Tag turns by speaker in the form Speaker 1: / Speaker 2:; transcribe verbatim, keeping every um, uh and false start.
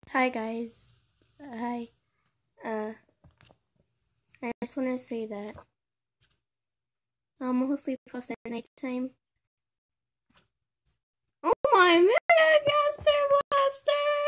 Speaker 1: Hi guys. Uh, hi. Uh, I just want to say that I'm mostly post at nighttime. Oh my Mega Blaster Blaster!